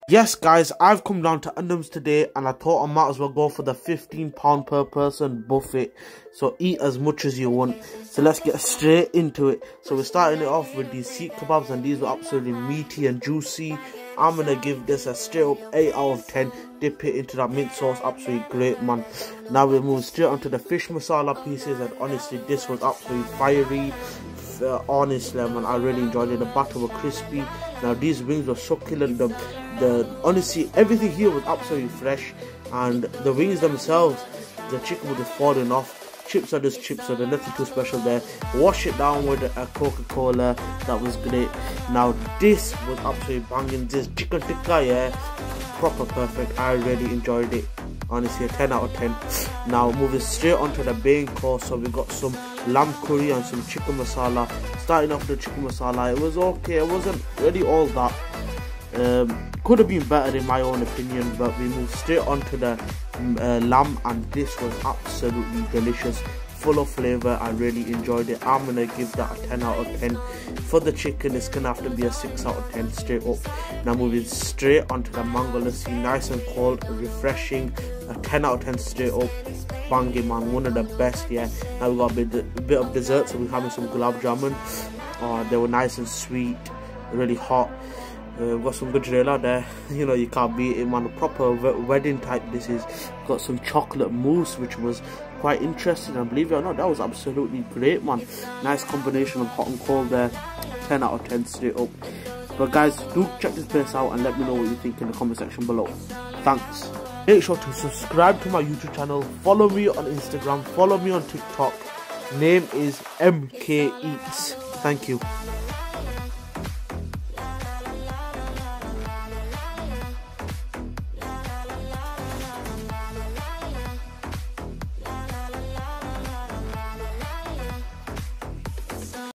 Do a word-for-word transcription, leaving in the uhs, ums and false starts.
Yes guys, I've come down to Unders today and I thought I might as well go for the fifteen pound per person buffet. So eat as much as you want. So let's get straight into it. So we're starting it off with these seek kebabs, and these were absolutely meaty and juicy. I'm gonna give this a straight up eight out of ten. Dip it into that mint sauce, absolutely great man. Now we're moving straight onto the fish masala pieces, and honestly this was absolutely fiery. Uh, honestly man, I really enjoyed it. The batter were crispy. Now these wings were succulent. The, the honestly everything here was absolutely fresh, and the wings themselves, the chicken was just falling off. Chips are just chips, so there's nothing too special there. Wash it down with a Coca-Cola, that was great. Now this was absolutely banging. This chicken tikka, yeah, proper perfect. I really enjoyed it. Honestly, a ten out of ten. Now moving straight onto the main course, so we got some lamb curry and some chicken masala. Starting off with the chicken masala, it was okay. It wasn't really all that. Um, could have been better in my own opinion, but we moved straight onto the uh, lamb, and this was absolutely delicious, full of flavour. I really enjoyed it. I'm gonna give that a ten out of ten. For the chicken, it's gonna have to be a six out of ten straight up. Now moving straight onto the mango lassi, nice and cold, refreshing, a ten out of ten straight up. Banging man, one of the best. Yeah. Now we got a bit, a bit of dessert, so we're having some gulab jamun. Uh, they were nice and sweet, really hot. Uh, we've got some gajrela there, you know, you can't beat it man, a proper wedding type this is. Got some chocolate mousse which was quite interesting, and believe it or not, that was absolutely great man. Nice combination of hot and cold there, ten out of ten straight up. But guys, do check this place out and let me know what you think in the comment section below. Thanks. Make sure to subscribe to my YouTube channel, follow me on Instagram, follow me on TikTok. Name is M K Eats. Thank you.